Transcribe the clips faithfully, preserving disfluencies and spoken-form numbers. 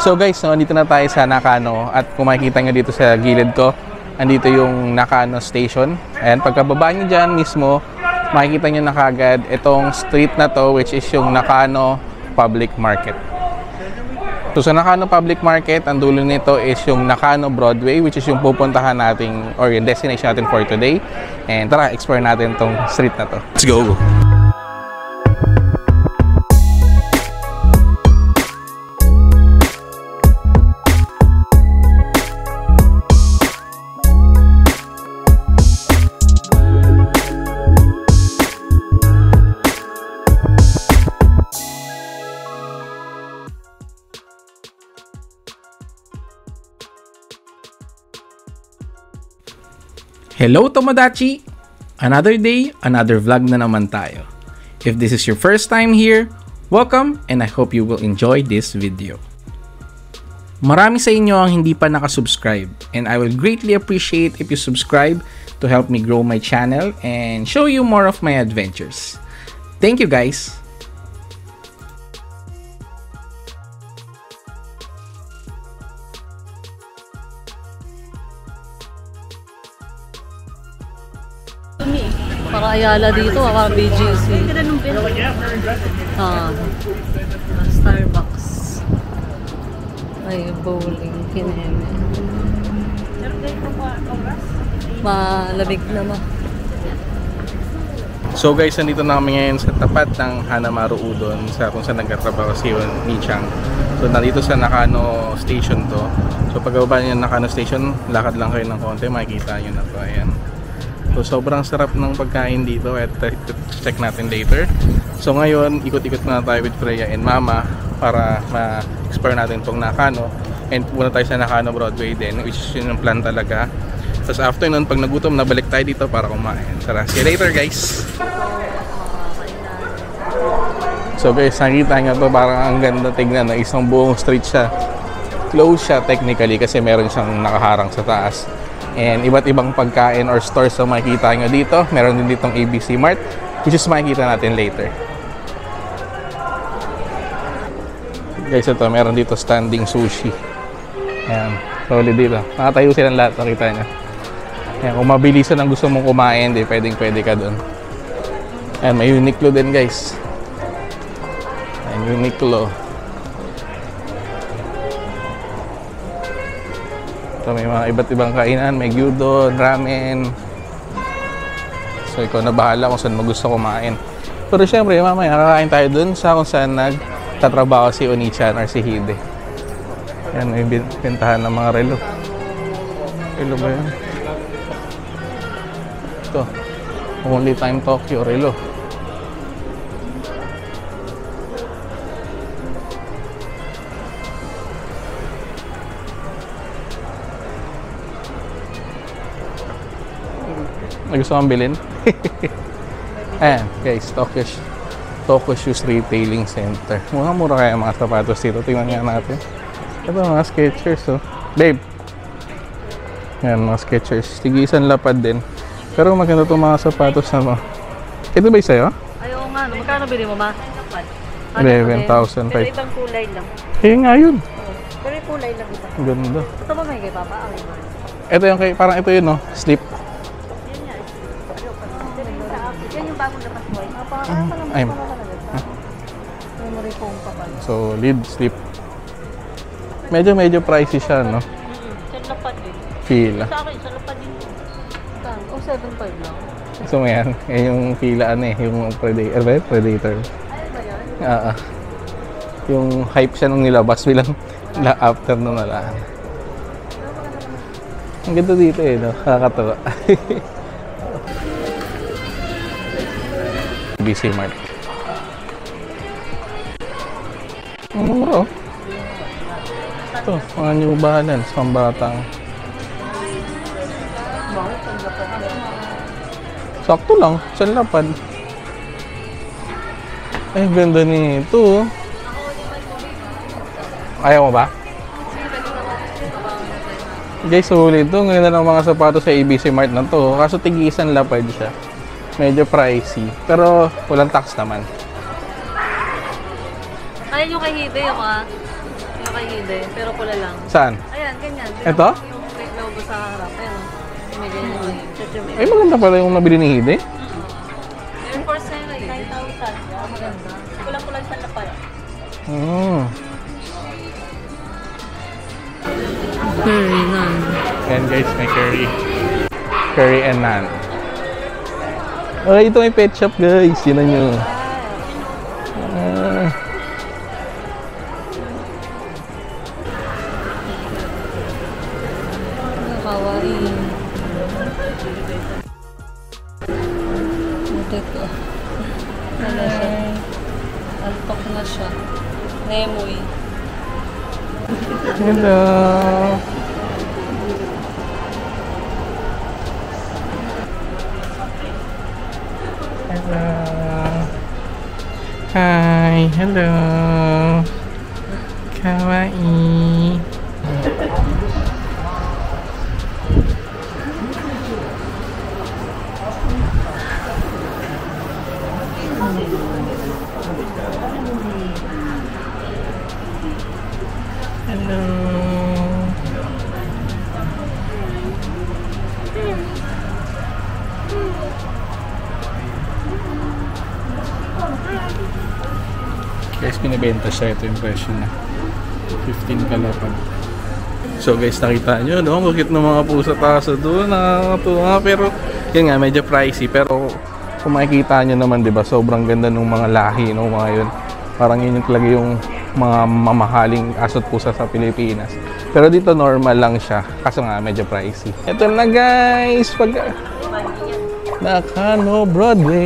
So guys, no, dito na tayo sa Nakano at kung makikita nyo dito sa gilid ko, andito yung Nakano Station. Ayan, pagkababa nyo dyan mismo, makikita nyo na kagad itong street na to, which is yung Nakano Public Market. So sa Nakano Public Market, ang dulo nito is yung Nakano Broadway, which is yung pupuntahan natin or yung destination natin for today. And tara, explore natin tong street na to. Let's go! Hello Tomodachi! Another day, another vlog na naman tayo. If this is your first time here, welcome and I hope you will enjoy this video. Marami sa inyo ang hindi pa nakasubscribe and I will greatly appreciate if you subscribe to help me grow my channel and show you more of my adventures. Thank you guys! Para Ayala dito, para B G C. Ah, Starbucks. Ay, bowling, kineme. Malamig naman. So guys, nandito na kami ngayon sa tapat ng Hanamaru Udon sa kung saan nagtatrabaho si Nichang. So nandito sa Nakano Station to. So pagbaba niyo ng Nakano Station, lakad lang kayo ng konti, makikita niyo na to. Ayan. So sobrang sarap ng pagkain dito at check natin later. So ngayon, ikot-ikot na tayo with Freya and Mama para ma-explore natin itong Nakano. And pupunta tayo sa Nakano Broadway din, which is yun yung plan talaga. Tapos after nun, pag nagutom, nabalik tayo dito para kumain. Tara, see you later guys! So guys, nakita nyo to, parang ang ganda tignan, no? Isang buong street siya. Close siya technically kasi meron siyang nakaharang sa taas. And iba't ibang pagkain or stores na makikita nyo dito. Meron din ditong A B C Mart, which is makikita natin later. Guys, ito, meron dito standing sushi. Ayan, solid dito. Nakatayo silang lahat, nakita nyo. Ayan, kung mabilisan ang gusto mong kumain, di pwedeng pwede ka doon. Ayan, may Uniqlo din guys. Ayan, Uniqlo. So, may mga iba't ibang kainan, may gyudon, ramen. So, ikaw na bahala kung saan mo gusto kumain. Pero syempre, mamaya kakain tayo dun sa kung saan nagtatrabaho si Onichan or si Hide. Yan, may bintahan ng mga relo. Relo ba yan? Ito. Only Time Tokyo, relo. May gusto kang bilhin? Ayan, guys, Tokyo, Tokyo Shoes Retailing Center. Mura-mura kaya mga sapatos dito. Tingnan nga natin. Ito, mga Skechers, oh. Babe! Ayan, mga Skechers. Tigisan lapad din. Pero maganda itong mga sapatos na mo. Ito ba yung sa'yo? Ayaw nga, magkano bili mo ma? eleven thousand five. Pero ibang kulay lang. Eh nga yun. Pero yung kulay lang iba. Ganda. Ito ba may kay Papa? Ito yung kay, parang ito yun, no? Slip. Yan yung bagong lapas mo. Ay. Memory foam pa pa. So, lead slip. Medyo medyo pricey siya, no? Sa lapad din. Fila. Sa akin, sa lapad din. Oh, seven five lang. So, yan. Yan yung fila, ano eh. Yung Predator. Ano ba yun? Predator. Ay ba yan? Oo. Yung hype siya nung nilabas bilang after nung nalaan. Ang ganda dito eh, no? Kakatawa. B C Mart. Ang mura, oh. Ito, mga New Balance, pambatang. Sakto lang, sa lapad. Ay, ganda nito. Ayaw mo ba? Guys, sulit ito. Ngayon na lang mga sapatos sa A B C Mart na to. Kaso tigisan lapad siya. Medyo pricey. Pero walang tax naman. Kaya yung kay Hide yung mga... kay Hide, pero pula lang. Saan? Ayan, ganyan. Ito? Yung may logo sa harap. Ayan. May ganyan yung Chuchumi. Ay, maganda pala yung nabili ni Hide. Air Force na yun kay Hide. nine thousand. Maganda. Kulang-kulang sa lapay. Oh. Curry, naan. Ayan guys, may curry. Curry and naan. Ay, ito may pet shop guys. Yun na nyo. Ah. Kawaii. Ito ito. Ano siya? Alpak na siya. Nemoy. Hello. Hello. Hi. Hello. Kawaii. Hello. Guys, pinibenta siya. Ito yung presyo na fifteen kalapag. So guys, nakita nyo, no? Bakit ng mga pusa taso doon, nakakatuwa. Pero, yun nga, medyo pricey. Pero, kung makikita nyo naman, diba, sobrang ganda ng mga lahi, no? Mga yun. Parang yun yung talaga yung mga mamahaling aso't pusa sa Pilipinas. Pero dito, normal lang siya. Kaso nga, medyo pricey. Ito na guys! Pag... Nakano Broadway!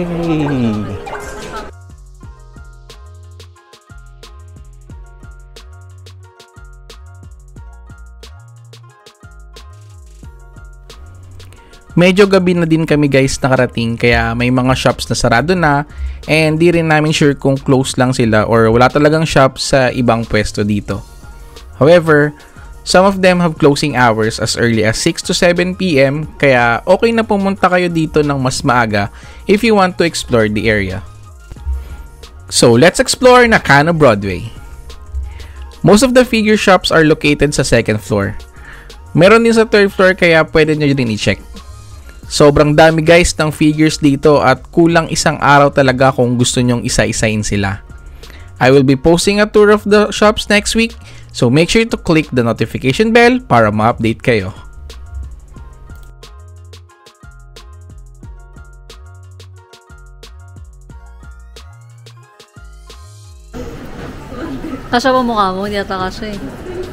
Medyo gabi na din kami guys nakarating, kaya may mga shops na sarado na and di rin namin sure kung close lang sila or wala talagang shop sa ibang pwesto dito. However, some of them have closing hours as early as six to seven p m kaya okay na pumunta kayo dito ng mas maaga if you want to explore the area. So let's explore Nakano Broadway. Most of the figure shops are located sa second floor. Meron din sa third floor kaya pwede nyo din i-check. Sobrang dami guys ng figures dito at kulang isang araw talaga kung gusto nyong isa-isain sila. I will be posting a tour of the shops next week, so make sure to click the notification bell para ma-update kayo. Kasya pa mukha mo, hindi ata kasya eh.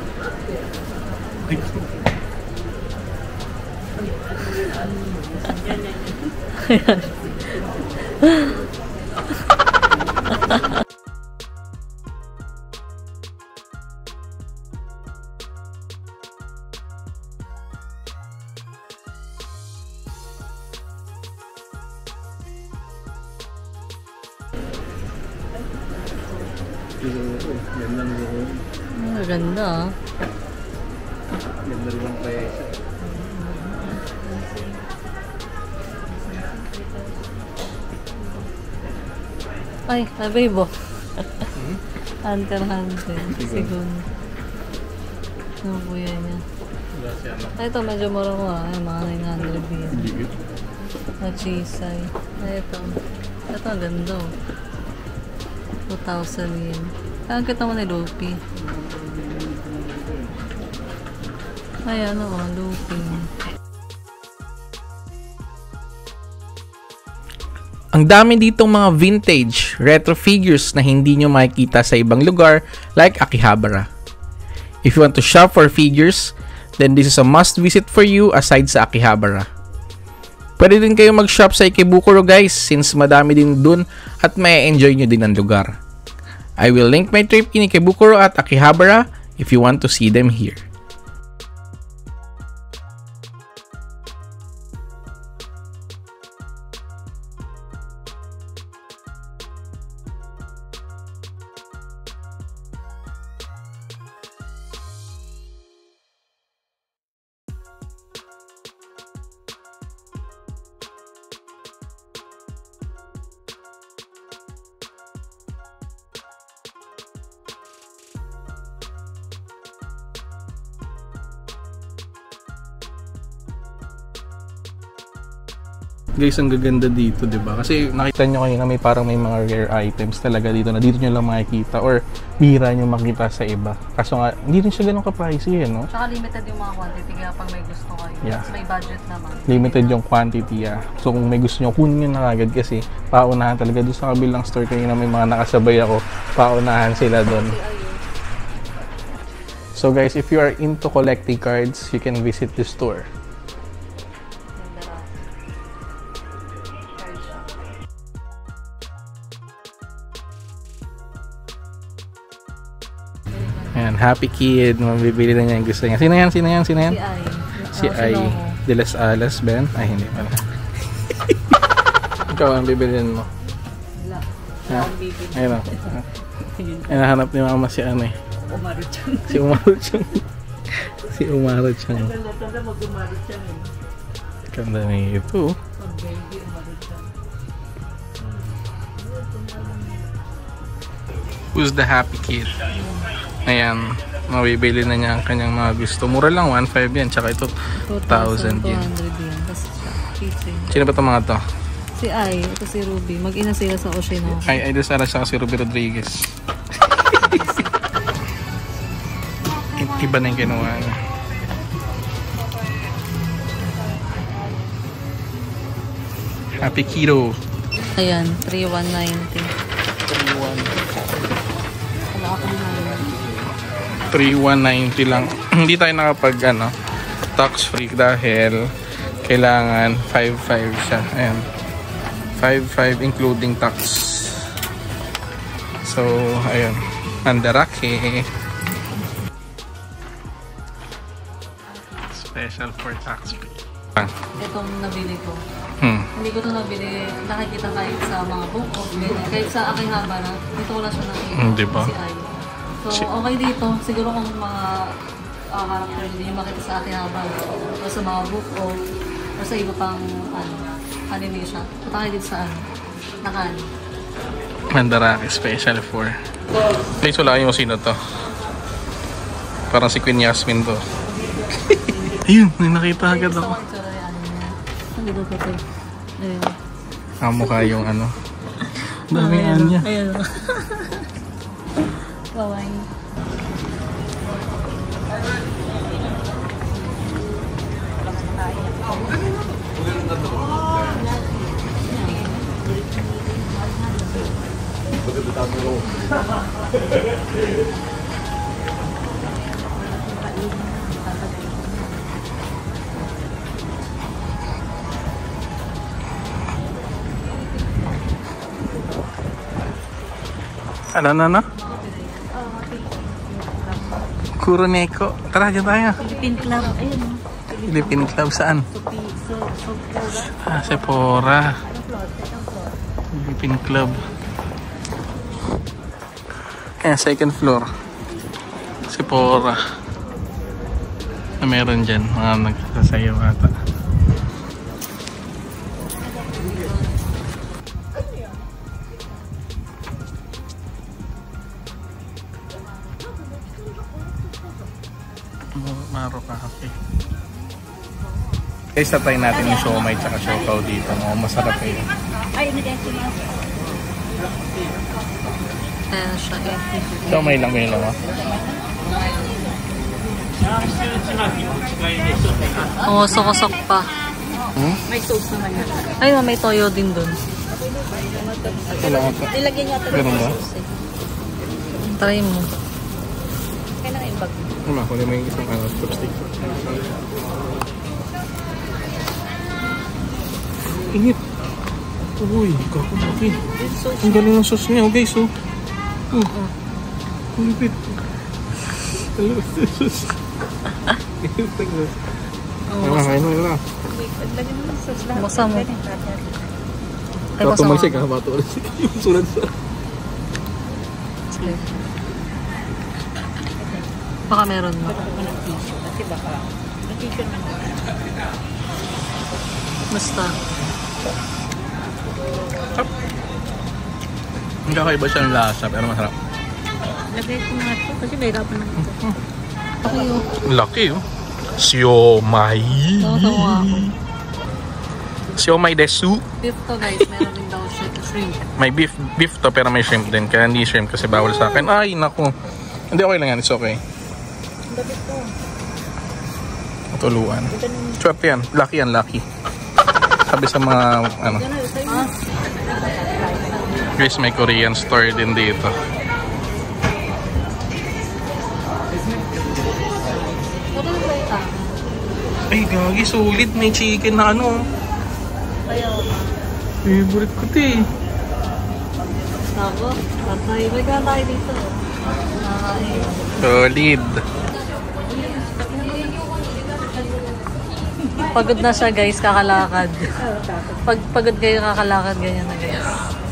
Maganda ah. Ganda rin ang presyo. Ay, abay bo. Hunter, hunter. Sigun. Ano po yan niya? Ay, ito medyo mura mo ah. Ay, mga nine hundred yan. Na chisay. Ay, ito. Ito, ang ganda oh. two thousand yen. Ay, ang kita mo ni Luffy. Ay, ano oh, Luffy. Ang dami ditong mga vintage, retro figures na hindi nyo makikita sa ibang lugar like Akihabara. If you want to shop for figures, then this is a must visit for you aside sa Akihabara. Pwede din kayo mag-shop sa Ikebukuro guys since madami din dun at may enjoy nyo din ang lugar. I will link my trip in Ikebukuro at Akihabara if you want to see them here. Guys, ang gaganda dito, di ba? Kasi nakita nyo kayo na may parang may mga rare items talaga dito na dito nyo lang makikita or bira nyo makita sa iba. Kaso nga, hindi rin siya ganun ka-pricey, eh, no? Tsaka limited yung mga quantity kaya pag may gusto kayo. Yeah. Mas may budget naman. Limited yung quantity, ah. So kung may gusto nyo, kunin nyo na agad kasi paunahan talaga doon sa kabilang store kayo na may mga nakasabay ako. Paunahan sila doon. So guys, if you are into collecting cards, you can visit this store. Ayan, happy kid. Mabibili na niya yung gusto niya. Sino yan? Sino yan? Sino yan? Si Ai. Si Ai de las Alas, Ben? Ay, hindi pala. Ikaw ang bibilin mo. Wala. Ha? Bibili. Ayun o. Ay, nahanap ni mama si ano eh. Umaru-chan. Si Umaru-chan. Si Umaru-chan. Ganda mag-Umaru-chan eh. Ganda na ito. Pag-baby, Umaru-chan. Who's the happy kid? Ayan, mabibili na niya ang kanyang mga gusto. Mura lang, one five yan. Tsaka ito, two thousand yen. Tapos siya, keychain. Sino ba itong mga to? Si Ai, ito si Ruby. Mag-ina sila sa Oshino. Ay, ay, Sara siya si Ruby Rodriguez. Iba na yung kinuha niya. Happy Kiddo. Ayan, three one ninety. Wala ako na three one ninety lang. Hindi tayo nakapag ano, tax free dahil kailangan five five siya. Ayan. five five including tax. So, ayun. Mandarake. Special for tax free. Ah. itong nabili ko. Hmm. Hindi ko ito nabili. Nakikita kahit sa mga book of ganyan. Kahit sa aking haba na, dito ko lang siya nakikita. Hmm, diba? Si Ai. So, okay dito. Siguro kung mga uh, character hindi yung makita sa aking haba o sa mga book of o sa iba pang ano, animation. Punta kayo dito sa ano, Nakan. Mandarake special for. Guys, wala yung sino to. Parang si Queen Yasmin to. Ayun, may nakita agad ako. Ang dito ko ito. Ayun. Ang mukha yung ano. Damihan niya. Ayun. Bawang. Ano na na? Kuroneko. Tara, dyan tayo. Philippine Club. Ayun. Philippine Club saan? So, so, so, Ah, Sephora. Philippine Club. Ayan, second floor. Sephora. Na meron dyan. Mga nagsasayaw ata. Maro Cafe. Guys, tatry natin yung siomai tsaka siopaw dito. No? Masarap eh. ayan siya eh. Siomai lang may lawa. Oo, sokosok pa. Hmm? May sauce naman yan. Ayun, may toyo din dun. Wala ata. Ilagyan niya ito. Ganun ba? Try mo. Kailangan yung bag. Wala, kunin mo yung isang ano, chopstick. Init. Uy, kakumaki. Ang galing ng sauce niya, guys, oh. Oh. Ang lipit. Ang lipit ng sauce. Ano, kain mo lang. Lagyan mo ng sauce lahat. Basa mo. Ay, Tapos basa mo. tumagsik, ha? Bato ulit yung sulat sa... Sige. Baka meron mo. Kasi baka, na-tissue naman. Basta. Hindi kakaiba siya ng lasa, pero masarap. Lagay ko nga ito kasi mahirapan na ito. Okay, oh. Laki, oh. Siomai. Tawa-tawa ako. Siomai desu. Beef to guys, meron din daw siya shrimp. May beef beef to pero may shrimp din. Kaya hindi shrimp kasi bawal sa akin. Ay, naku. Hindi, okay lang yan. It's okay. Matuluan. Swerte yan. Lucky yan, lucky. Sabi sa mga, ano. Guys, may Korean store din dito. Ay, gagi. Sulit. May chicken na ano. Favorite ko ito eh. Ako, patay. May ka tayo dito. Nakakain. Solid. Pagod na siya guys, kakalakad. Pag pagod kayo kakalakad, ganyan na guys.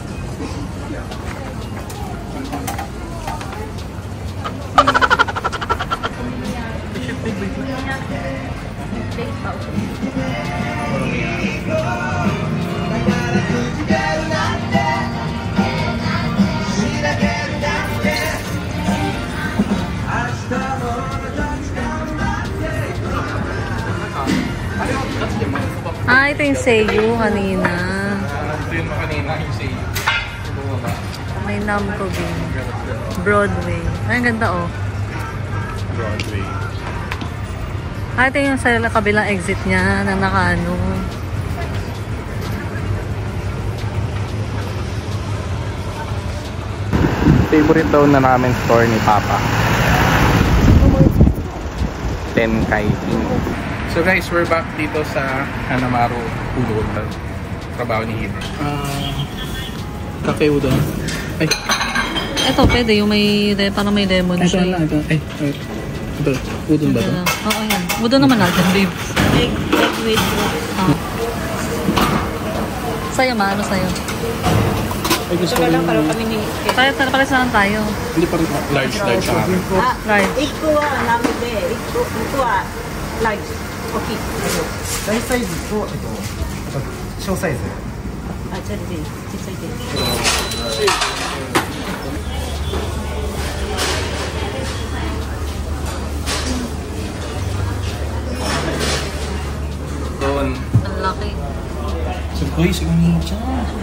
Ah, ito yung seiyu kanina. Ito yung kanina, yung seiyu. May Namco din. Broadway. Ay, ang ganda oh. Broadway. Ah, ito yung sa kabilang exit niya na nakaano. Favorite daw na namin store ni Papa. Tenkai King. So guys, we're back dito sa Hanamaru Udon. Trabaho ni Hida. Uh, cafe udon. Ay. Ito, pwede. Yung may, parang may lemon Ito siya. lang, ito. Ay, ay. Ito, udon ba ito? Oo, yan. Udon naman natin, babe. Egg, egg with Ah. Sa'yo, ma? Ano sa'yo? Ay, gusto Ito ko lang yung... parang kami ni Tayo, tayo, pala saan tayo? Hindi pa rin large, large sa akin. Ah, Large. ito ah, namin de. Ito, ito ah, large. Okay. 大サイズと、えっと、小サイズ。 Ah, sorry, de. Chisay de. Doon. Ang laki. So, uy, sige niya siya.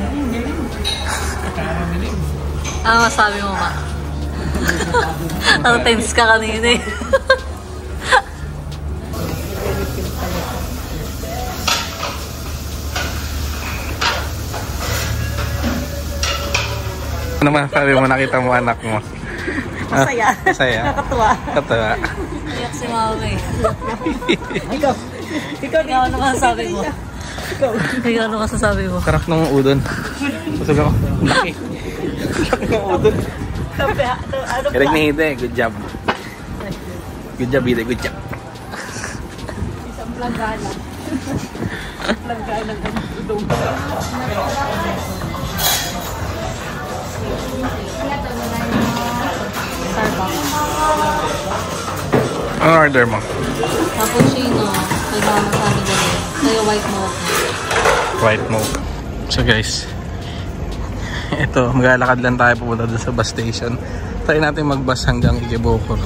Ano masabi mo, ma? Ano, tense ka kanina eh. Ano masasabi mo, nakita mo anak mo? Masaya. Ah, masaya. Nakakatuwa. Katawa. Iyak si mama eh. Ikaw. Ikaw Ikaw, ano masasabi mo? Ikaw. Ikaw, ano masasabi mo? Karak ng udon. Busog ako. Laki. Laki ng udon. Sabi, ano ano Galing ba? ni Hida eh. Good job. Good job, Hida. Good job. Isang planggana. Planggana ng udong. Starbucks. Ano order mo? Cappuccino. Kay mama sabi ko rin. Sa'yo white mocha. White mocha. So guys, ito, maglalakad lang tayo pupunta doon sa bus station. Try natin mag-bus hanggang Ikebukuro.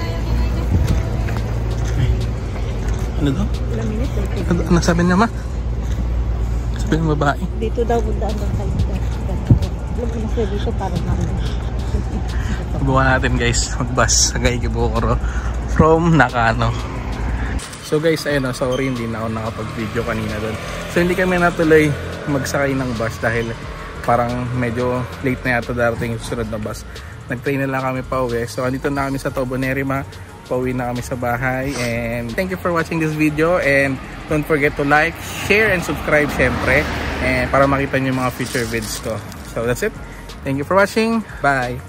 Ano daw? Ilang minutes? Ano, ano sabi niya, ma? Sabi ng babae. Dito daw punta hanggang kayo. Alam ko na service para namin. Subukan natin guys, mag-bus hanggang Ikebukuro from Nakano. So guys, ayun o, sorry hindi na ako nakapag-video kanina doon. So hindi kami natuloy magsakay ng bus dahil parang medyo late na yata darating yung susunod na bus. Nag-train na lang kami pa uwi. So andito na kami sa Tobo Nerima. Pauwi na kami sa bahay. And thank you for watching this video. And don't forget to like, share, and subscribe syempre. And para makita nyo yung mga future vids ko. So that's it. Thank you for watching. Bye!